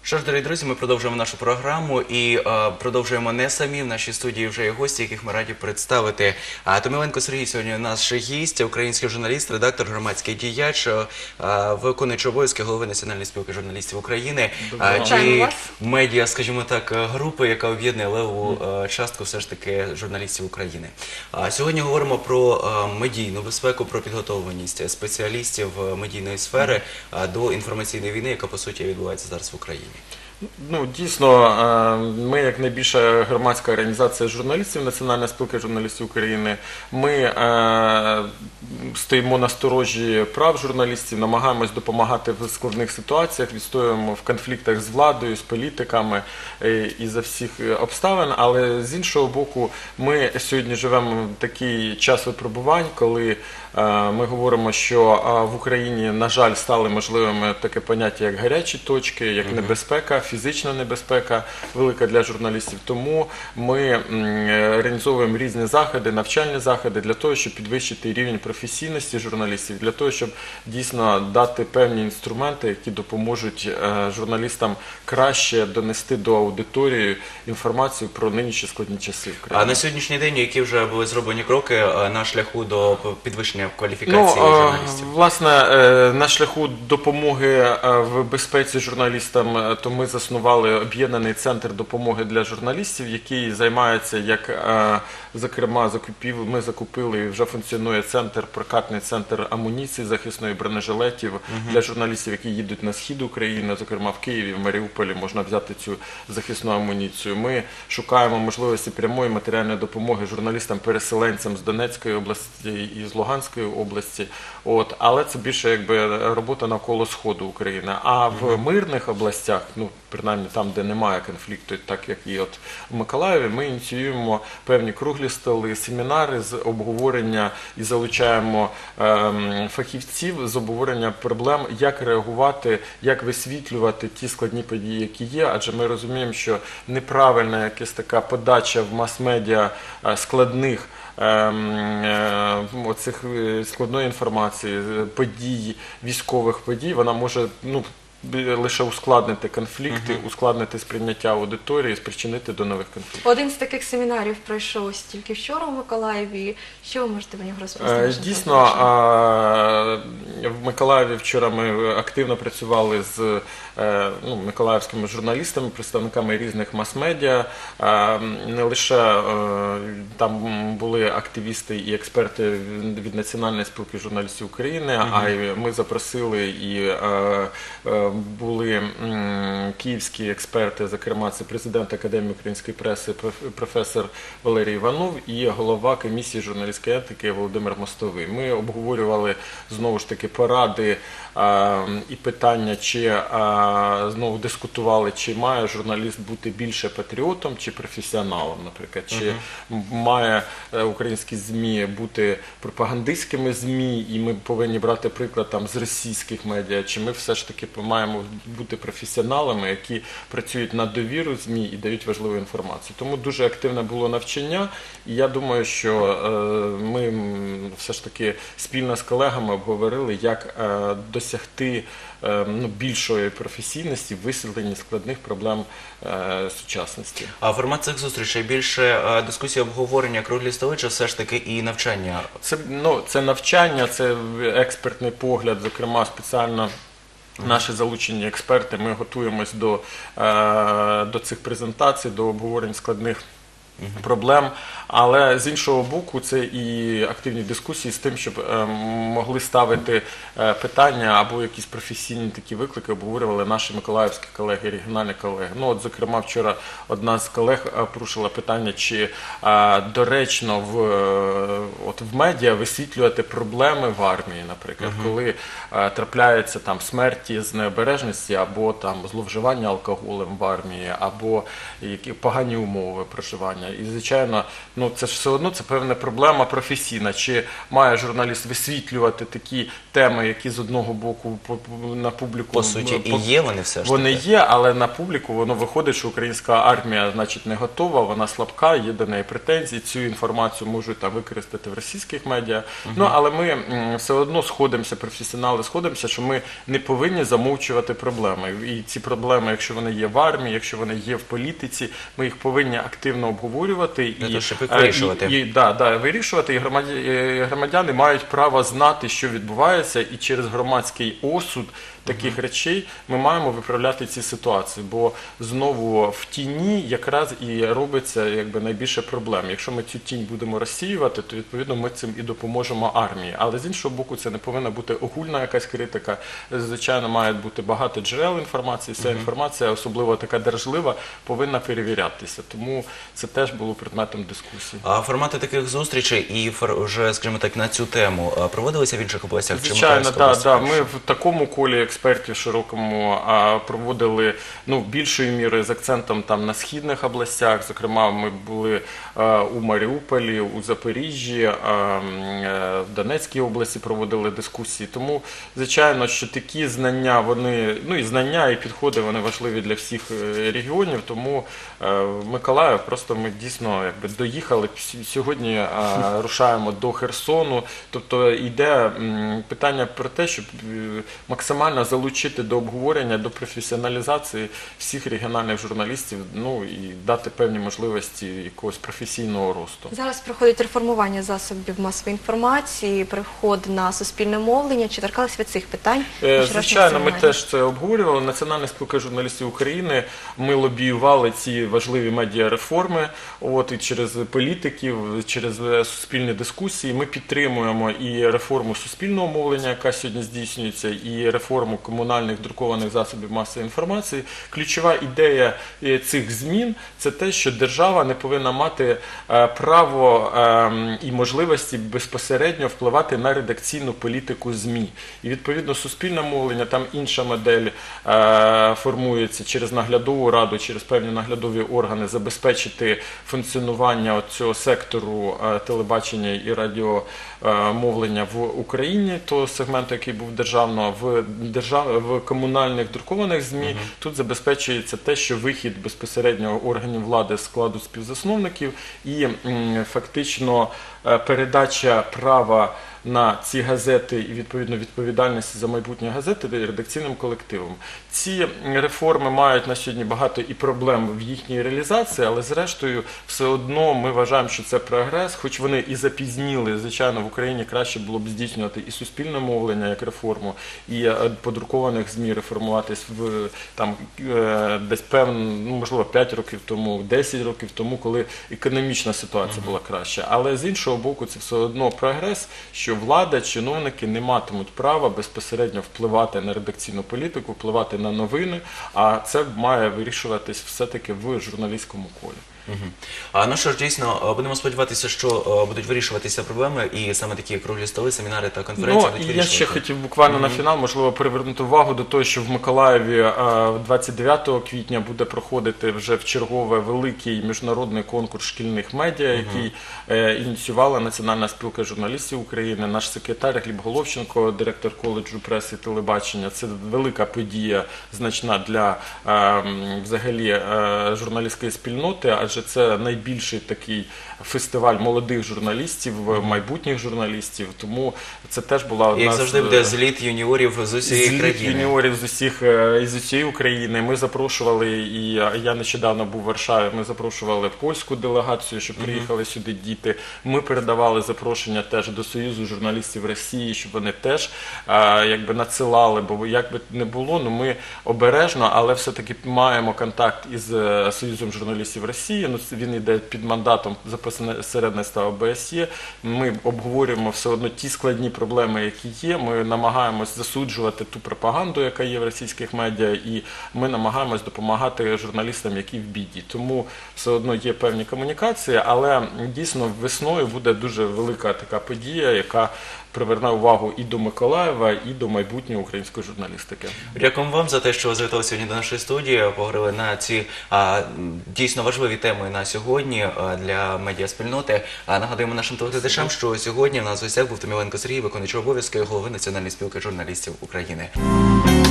Що ж, дорогі друзі, ми продовжуємо нашу програму і продовжуємо не самі. В нашій студії вже є гості, яких ми раді представити. Томіленко Сергій сьогодні у нас гість, український журналіст, редактор, громадський діяч, виконуючий обов'язки голови Національної спілки журналістів України. Чи медіа, скажімо так, групи, яка об'єднує левову частку все ж таки журналістів України. Сьогодні говоримо про медійну безпеку, про підготовленість спеціалістів медійної сфери до інформаційної війни, яка по суті відбувається зараз в Україні. Ну, дійсно, ми, як найбільша громадська організація журналістів, Національна спілка журналістів України, ми стоїмо на сторожі прав журналістів, намагаємось допомагати в складних ситуаціях, відстоюємо в конфліктах з владою, з політиками і за всіх обставин, але з іншого боку, ми сьогодні живемо в такий час випробувань, коли ми говоримо, що в Україні, на жаль, стали можливими таке поняття, як гарячі точки, як небезпека, фізична небезпека велика для журналістів. Тому ми організовуємо різні заходи, навчальні заходи для того, щоб підвищити рівень професійності журналістів, для того, щоб дійсно дати певні інструменти, які допоможуть журналістам краще донести до аудиторії інформацію про нинішні складні часи в Україні. А на сьогоднішній день які вже були зроблені кроки на шляху до підвищення кваліфікації журналістів? Власне, на шляху допомоги в безпеці журналістам, то ми заснували об'єднаний центр допомоги для журналістів, який займається, як, зокрема, ми закупили і вже функціонує центр, прокатний центр амуніції захисної, бронежилетів для журналістів, які їдуть на схід України, зокрема в Києві, в Маріуполі можна взяти цю захисну амуніцію. Ми шукаємо можливості прямої матеріальної допомоги журналістам-переселенцям з Донецької області і з Луганської області. Але це більше якби робота навколо Сходу України. А в мирних областях, ну, принаймні там, де немає конфлікту, так як і от в Миколаєві, ми ініціюємо певні круглі столи, семінари з обговорення і залучаємо фахівців з обговорення проблем, як реагувати, як висвітлювати ті складні події, які є, адже ми розуміємо, що неправильна якась така подача в мас-медіа складних оцих складної інформації, подій, військових подій, вона може, ну, лише ускладнити конфлікти, ускладнити сприйняття аудиторії, спричинити до нових конфліктів. Один з таких семінарів пройшов тільки вчора в Миколаєві. Що ви можете про нього розповісти? Дійсно, в Миколаєві вчора ми активно працювали з миколаївськими журналістами, представниками різних мас-медіа. Не лише там були активісти і експерти від Національної спілки журналістів України, а й ми запросили і були київські експерти, зокрема це президент Академії української преси професор Валерій Іванов і голова комісії журналістської етики Володимир Мостовий. Ми обговорювали знову ж таки поради і питання, чи знову дискутували, чи має журналіст бути більше патріотом чи професіоналом, наприклад, чи має українські ЗМІ бути пропагандистськими ЗМІ, і ми повинні брати приклад там з російських медіа, чи ми все ж таки маємо бути професіоналами, які працюють на довіру ЗМІ і дають важливу інформацію. Тому дуже активне було навчання, і я думаю, що ми все ж таки спільно з колегами обговорили, як досягти більшої професійності в висвітленні складних проблем сучасності. А формат цих зустрічей більше дискусії, обговорення, круглі столи, чи все ж таки і навчання? Це навчання, це експертний погляд, зокрема спеціально наші залучені експерти, ми готуємось до цих презентацій, до обговорень складних проблем, але з іншого боку це і активні дискусії з тим, щоб могли ставити питання або якісь професійні такі виклики обговорювали наші миколаївські колеги, регіональні колеги. Ну, от, зокрема, вчора одна з колег порушила питання, чи доречно в медіа висвітлювати проблеми в армії, наприклад, коли трапляються там смерті з необережності, або там зловживання алкоголем в армії, або які погані умови проживання питання. І, звичайно, ну, це ж все одно це певна проблема професійна. Чи має журналіст висвітлювати такі теми, які з одного боку на публіку... По суті, і є вони все ж таки. Вони є, але на публіку воно виходить, що українська армія, значить, не готова, вона слабка, є до неї претензії, цю інформацію можуть там використати в російських медіа. Ну, але ми все одно сходимося, професіонали сходимося, що ми не повинні замовчувати проблеми. І ці проблеми, якщо вони є в армії, якщо вони є в політиці, ми їх повинні активно обговорювати щоб їх вирішувати. Вирішувати. І громадяни мають право знати, що відбувається, і через громадський осуд таких речей ми маємо виправляти ці ситуації, бо знову в тіні якраз і робиться якби найбільше проблем. Якщо ми цю тінь будемо розсіювати, то відповідно ми цим і допоможемо армії. Але з іншого боку, це не повинна бути огульна якась критика. Звичайно, має бути багато джерел інформації. Вся інформація, особливо така держлива, повинна перевірятися. Тому це теж було предметом дискусії. А формати таких зустрічей і вже, скажімо так, на цю тему проводилися в інших областях? Звичайно, так. Ми в такому колі експертів широкому проводили більшою мірою з акцентом там на східних областях. Зокрема, ми були у Маріуполі, у Запоріжжі, в Донецькій області проводили дискусії. Тому, звичайно, що такі знання, вони, і знання, і підходи, вони важливі для всіх регіонів. Тому в Миколаїв просто ми дійсно доїхали. Сьогодні рушаємо до Херсону. Тобто йде питання про те, щоб максимально залучити до обговорення, до професіоналізації всіх регіональних журналістів, і дати певні можливості якогось професійного росту. Зараз проходить реформування засобів масової інформації, переход на суспільне мовлення. Чи торкалися ви цих питань? Звичайно, ми теж це обговорювали. Національна спілка журналістів України, ми лобіювали ці важливі медіареформи, і через політиків, через суспільні дискусії. Ми підтримуємо і реформу суспільного мовлення, яка сьогодні здійснюється, і реформу комунальних друкованих засобів масової інформації. Ключова ідея цих змін – це те, що держава не повинна мати право і можливості безпосередньо впливати на редакційну політику ЗМІ. І відповідно суспільне мовлення, там інша модель формується через наглядову раду, через певні наглядові органи, забезпечити функціонування цього сектору телебачення і радіомовлення в Україні, того сегменту, який був державного, в комунальних друкованих ЗМІ. Тут забезпечується те, що вихід безпосередньо органів влади з складу співзасновників і фактично передача права на ці газети і відповідно відповідальності за майбутнє газети редакційним колективом. Ці реформи мають на сьогодні багато і проблем в їхній реалізації, але зрештою все одно ми вважаємо, що це прогрес, хоч вони і запізніли. Звичайно, в Україні краще було б здійснювати і суспільне мовлення як реформу, і по друкованих ЗМІ реформуватись десь можливо 5 років тому, 10 років тому, коли економічна ситуація була краща. Але з іншого боку, це все одно прогрес, що влада, чиновники не матимуть права безпосередньо впливати на редакційну політику, впливати на новини, а це має вирішуватись все-таки в журналістському колі. Ну що ж, дійсно, будемо сподіватися, що будуть вирішуватися проблеми, і саме такі круглі столи, семінари та конференції будуть вирішувати. Я ще хотів буквально на фінал, можливо, привернути увагу до того, що в Миколаєві 29 квітня буде проходити вже вчергове великий міжнародний конкурс шкільних медіа, який ініціювала Національна спілка журналістів України, наш секретар Гліб Головченко, директор коледжу преси і телебачення. Це велика подія, значна для взагалі журналістської спільноти, адже це найбільший такий фестиваль молодих журналістів, майбутніх журналістів, тому це теж була одна з... Як завжди буде зліт юніорів з усієї країни. Зліт юніорів з усієї України. Ми запрошували, і я нещодавно був у Варшаві, ми запрошували польську делегацію, щоб приїхали сюди діти. Ми передавали запрошення теж до Союзу журналістів Росії, щоб вони теж надсилали, бо як би не було, ми обережно, але все-таки маємо контакт із Союзом журналістів Росії. Він йде під мандатом за посередництва ОБСЄ. Ми обговорюємо все одно ті складні проблеми, які є. Ми намагаємось засуджувати ту пропаганду, яка є в російських медіа, і ми намагаємось допомагати журналістам, які в біді. Тому все одно є певні комунікації, але дійсно весною буде дуже велика така подія, яка приверне увагу і до Миколаєва, і до майбутньої української журналістики. Дякуємо вам за те, що ви завітали сьогодні до нашої студії, поговорили на ці дійсно важливі теми темою на сьогодні для медіаспільноти. Нагадуємо нашим телеглядачам, що сьогодні в нас в гостях був Томіленко Сергій, виконуючий обов'язки голови Національної спілки журналістів України.